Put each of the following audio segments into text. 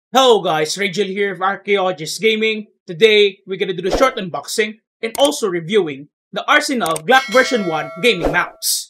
Hello guys, Rachel here of Archaeologist Gaming. Today, we're gonna do the short unboxing and also reviewing the Arsenal Glock version 1 gaming mouse.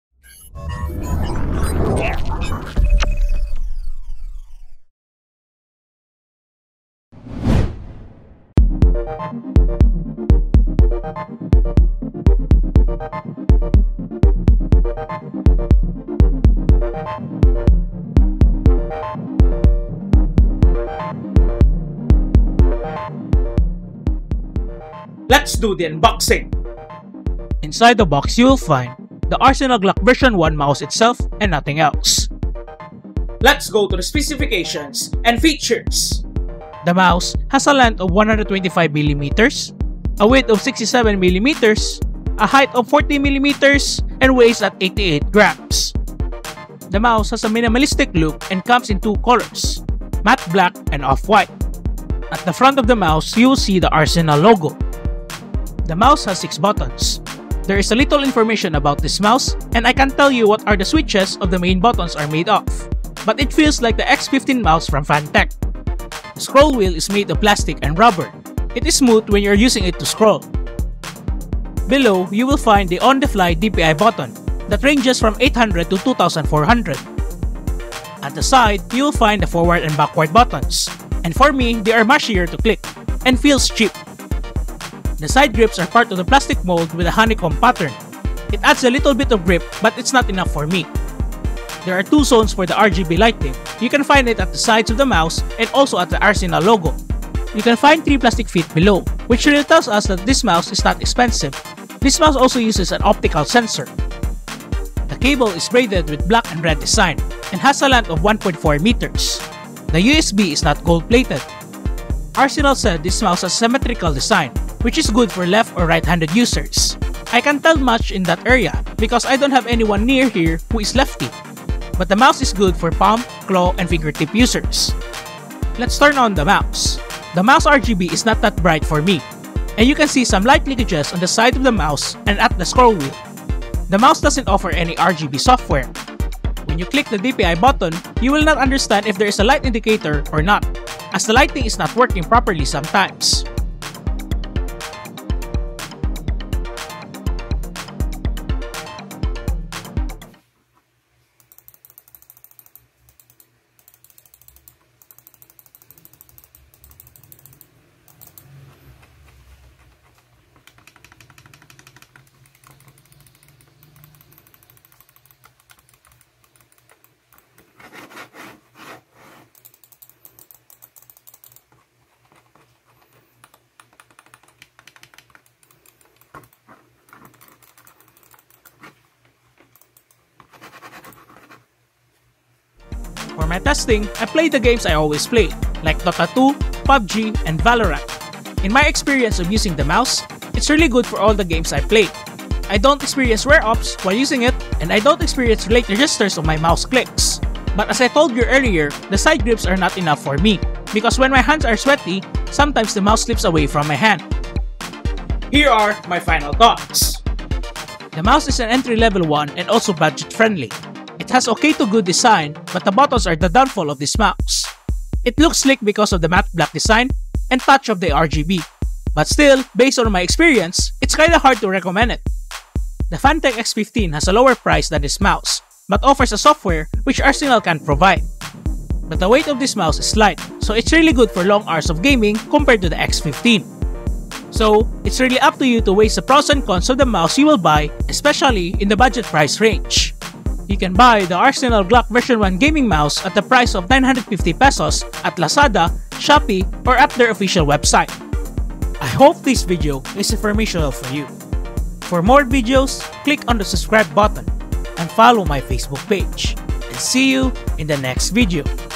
Let's do the unboxing! Inside the box, you will find the Arsenal Glock version 1 mouse itself and nothing else. Let's go to the specifications and features. The mouse has a length of 125mm, a width of 67mm, a height of 40mm, and weighs at 88 grams. The mouse has a minimalistic look and comes in two colors, matte black and off-white. At the front of the mouse, you will see the Arsenal logo. The mouse has 6 buttons. There is a little information about this mouse, and I can tell you what are the switches of the main buttons are made of. But it feels like the X15 mouse from Fantech. The scroll wheel is made of plastic and rubber. It is smooth when you are using it to scroll. Below, you will find the on-the-fly DPI button that ranges from 800 to 2400. At the side, you will find the forward and backward buttons. And for me, they are much easier to click and feels cheap. The side grips are part of the plastic mold with a honeycomb pattern. It adds a little bit of grip, but it's not enough for me. There are 2 zones for the RGB lighting. You can find it at the sides of the mouse and also at the Arsenal logo. You can find 3 plastic feet below, which really tells us that this mouse is not expensive. This mouse also uses an optical sensor. The cable is braided with black and red design and has a length of 1.4 meters. The USB is not gold-plated. Arsenal said this mouse has symmetrical design, which is good for left or right-handed users. I can't tell much in that area because I don't have anyone near here who is lefty. But the mouse is good for palm, claw, and fingertip users. Let's turn on the mouse. The mouse RGB is not that bright for me, and you can see some light leakages on the side of the mouse and at the scroll wheel. The mouse doesn't offer any RGB software. When you click the DPI button, you will not understand if there is a light indicator or not, as the lighting is not working properly sometimes. For my testing, I played the games I always play, like Dota 2, PUBG, and Valorant. In my experience of using the mouse, it's really good for all the games I play. I don't experience wear-ups while using it, and I don't experience late registers of my mouse clicks. But as I told you earlier, the side grips are not enough for me, because when my hands are sweaty, sometimes the mouse slips away from my hand. Here are my final thoughts. The mouse is an entry-level one and also budget-friendly. It has okay to good design, but the buttons are the downfall of this mouse. It looks slick because of the matte black design and touch of the RGB. But still, based on my experience, it's kinda hard to recommend it. The Fantech X15 has a lower price than this mouse, but offers a software which Arsenal can't provide. But the weight of this mouse is light, so it's really good for long hours of gaming compared to the X15. So, it's really up to you to weigh the pros and cons of the mouse you will buy, especially in the budget price range. You can buy the Arsenal Glock version 1 gaming mouse at the price of 950 pesos at Lazada, Shopee, or at their official website. I hope this video is informational for you. For more videos, click on the subscribe button and follow my Facebook page. And see you in the next video.